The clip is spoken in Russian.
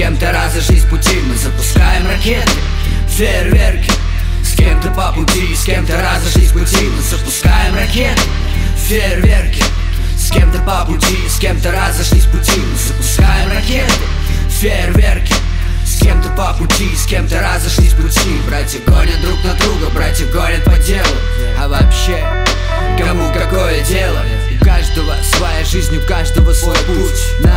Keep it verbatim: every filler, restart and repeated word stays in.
кем-то разошлись пути, мы запускаем ракеты, фейерверки. С кем-то по пути, с кем-то разошлись пути, мы запускаем ракеты, фейерверки. С кем-то по пути, с кем-то разошлись пути, мы запускаем ракеты, фейерверки. С кем-то по пути, с кем-то разошлись пути. Братья гонят друг на друга, братья гонят по делу. А вообще, кому какое дело? У каждого своя жизнь, у каждого свой путь.